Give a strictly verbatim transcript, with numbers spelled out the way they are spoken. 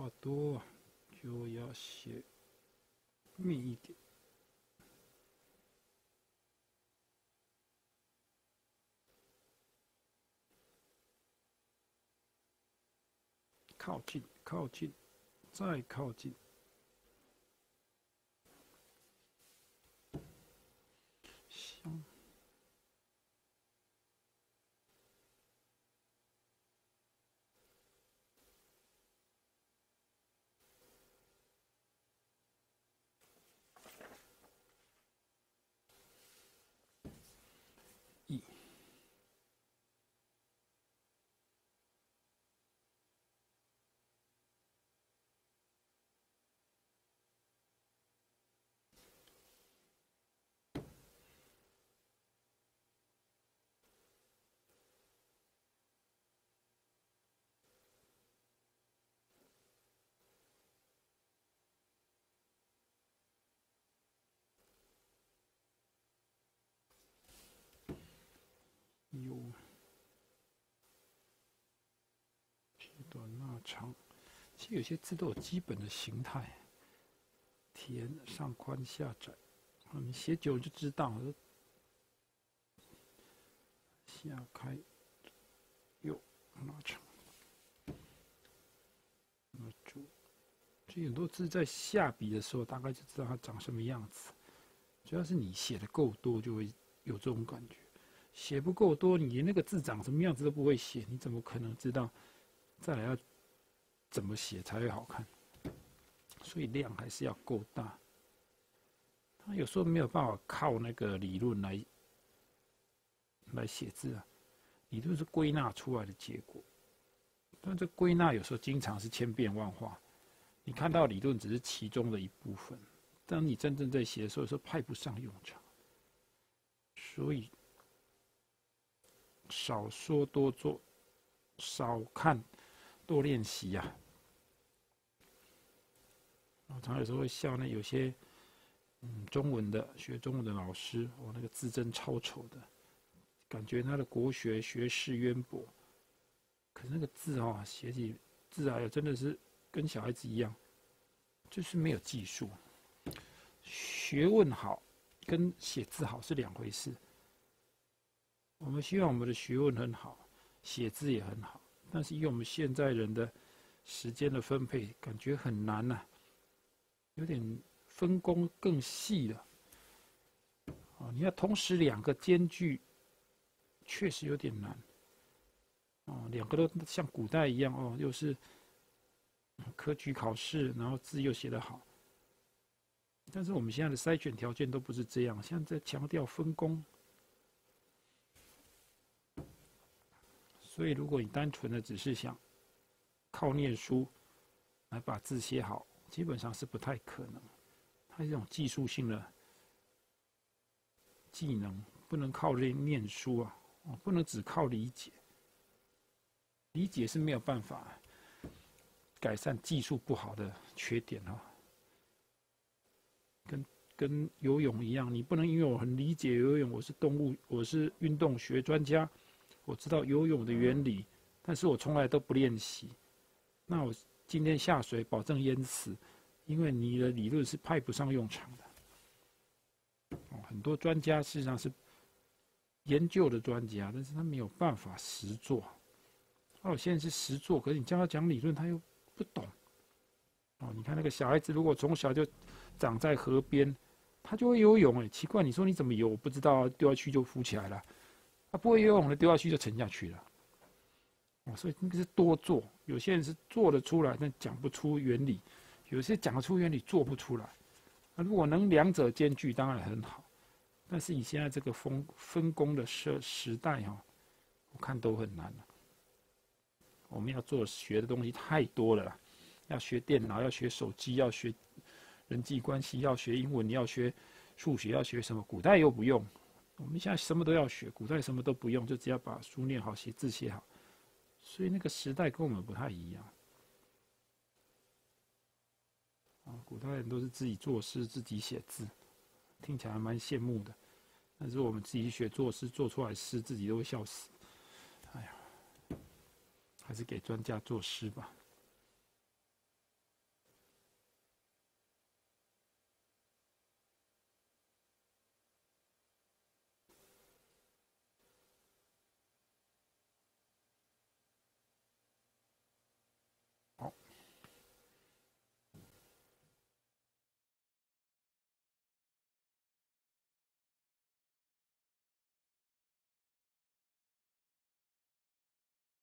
多就要写密一点。靠近，靠近，再靠近。香。一。有写短捺长，其实有些字都有基本的形态，田上宽下窄，你写久了就知道了。下开，右捺长，捺住。这很多字在下笔的时候，大概就知道它长什么样子。主要是你写的够多，就会有这种感觉。写不够多，你连那个字长什么样子都不会写，你怎么可能知道再来要怎么写才会好看？所以量还是要够大。他有时候没有办法靠那个理论来来写字啊，理论是归纳出来的结果，但这归纳有时候经常是千变万化。你看到理论只是其中的一部分，当你真正在写的时候，有时候派不上用场。所以少说多做，少看多练习呀、啊。我常有时候会笑那有些嗯中文的学中文的老师，哦，那个字真超丑的，感觉他的国学学识渊博，可是那个字哦，写起字来真的是跟小孩子一样，就是没有技术。学问好跟写字好是两回事。我们希望我们的学问很好，写字也很好，但是以我们现在人的时间的分配，感觉很难呐、啊，有点分工更细了。哦，你要同时两个兼具，确实有点难。哦，两个都像古代一样哦，又是科举考试，然后字又写得好。但是我们现在的筛选条件都不是这样，现在在强调分工。所以，如果你单纯的只是想靠念书来把字写好，基本上是不太可能。它是一种技术性的技能，不能靠念念书啊，不能只靠理解。理解是没有办法改善技术不好的缺点啊。跟跟游泳一样，你不能因为我很理解游泳，我是动物，我是运动学专家。我知道游泳的原理，但是我从来都不练习。那我今天下水保证淹死，因为你的理论是派不上用场的。哦，很多专家事实上是研究的专家，但是他没有办法实做。哦，现在是实做，可是你叫他讲理论，他又不懂。哦，你看那个小孩子，如果从小就长在河边，他就会游泳。哎，奇怪，你说你怎么游？我不知道，丢下去就浮起来了。他不会游泳的，丢下去就沉下去了。哦，所以那个是多做。有些人是做得出来，但讲不出原理；有些讲得出原理，做不出来。那如果能两者兼具，当然很好。但是以现在这个分分工的时时代哈、哦，我看都很难了。我们要做学的东西太多了啦，要学电脑，要学手机，要学人际关系，要学英文，要学数学，要学什么？古代又不用。我们现在什么都要学，古代什么都不用，就只要把书念好，写字写好。所以那个时代跟我们不太一样。啊，古代人都是自己作诗，自己写字，听起来还蛮羡慕的。但是我们自己学作诗，做出来诗，自己都会笑死。哎呀，还是给专家作诗吧。